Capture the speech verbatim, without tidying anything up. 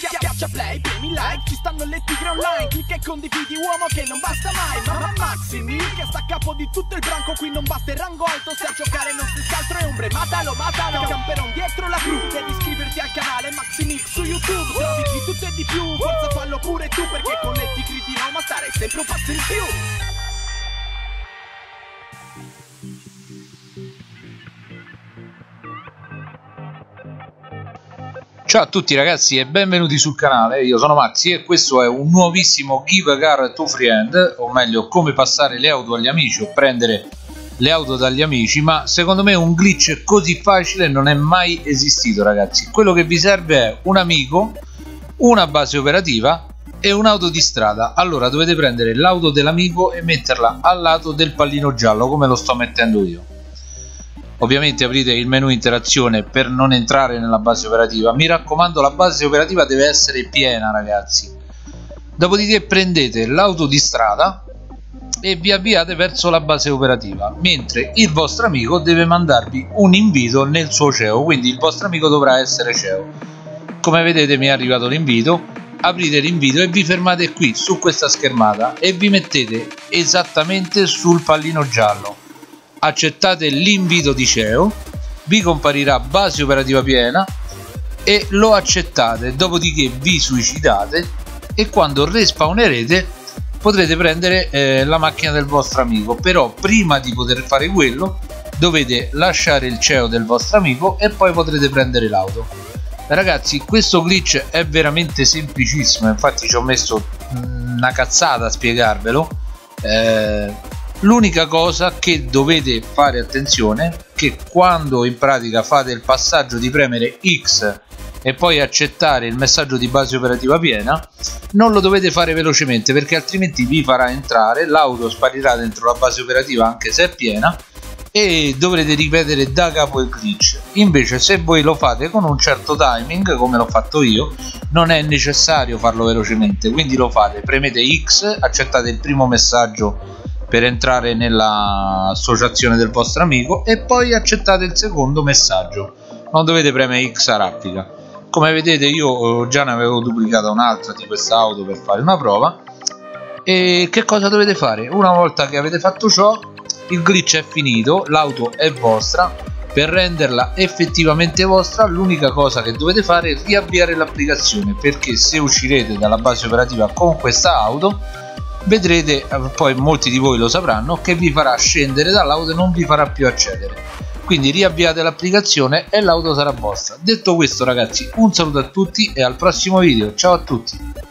Schiaccia play, premi like, ci stanno le tigre online. Clicca e condividi, uomo che non basta mai. Ma Maximi, che sta a capo di tutto il branco. Qui non basta il rango alto, se a giocare non si scaltro e ombre. Matalo, matalo, camperon dietro la cru. Devi iscriverti al canale Maximix su YouTube. Trovi di tutto e di più, forza fallo pure tu. Perché con le tigre di Roma starei sempre un passo in più. Ciao a tutti ragazzi e benvenuti sul canale, io sono Maxi e questo è un nuovissimo Give a Car to Friend, o meglio come passare le auto agli amici o prendere le auto dagli amici, ma secondo me un glitch così facile non è mai esistito ragazzi. Quello che vi serve è un amico, una base operativa e un'auto di strada. Allora dovete prendere l'auto dell'amico e metterla al lato del pallino giallo come lo sto mettendo io. Ovviamente aprite il menu interazione per non entrare nella base operativa. Mi raccomando, la base operativa deve essere piena ragazzi. Dopodiché prendete l'auto di strada e vi avviate verso la base operativa, mentre il vostro amico deve mandarvi un invito nel suo C E O, quindi il vostro amico dovrà essere C E O. Come vedete mi è arrivato l'invito, aprite l'invito e vi fermate qui su questa schermata e vi mettete esattamente sul pallino giallo. Accettate l'invito di C E O, vi comparirà base operativa piena e lo accettate, dopodiché vi suicidate e quando respawnerete potrete prendere eh, la macchina del vostro amico. Però prima di poter fare quello dovete lasciare il C E O del vostro amico e poi potrete prendere l'auto. Ragazzi, questo glitch è veramente semplicissimo, infatti ci ho messo una cazzata a spiegarvelo. eh, L'unica cosa che dovete fare attenzione è che quando in pratica fate il passaggio di premere X e poi accettare il messaggio di base operativa piena, non lo dovete fare velocemente perché altrimenti vi farà entrare, l'auto sparirà dentro la base operativa anche se è piena e dovrete ripetere da capo il glitch. Invece se voi lo fate con un certo timing come l'ho fatto io, non è necessario farlo velocemente, quindi lo fate, premete X, accettate il primo messaggio per entrare nell'associazione del vostro amico e poi accettate il secondo messaggio, non dovete premere X a raffica. Come vedete io già ne avevo duplicata un'altra di questa auto per fare una prova. E che cosa dovete fare? Una volta che avete fatto ciò il glitch è finito, l'auto è vostra. Per renderla effettivamente vostra l'unica cosa che dovete fare è riavviare l'applicazione, perché se uscirete dalla base operativa con questa auto vedrete, poi molti di voi lo sapranno, che vi farà scendere dall'auto e non vi farà più accedere. Quindi riavviate l'applicazione e l'auto sarà vostra. Detto questo ragazzi, un saluto a tutti e al prossimo video. Ciao a tutti.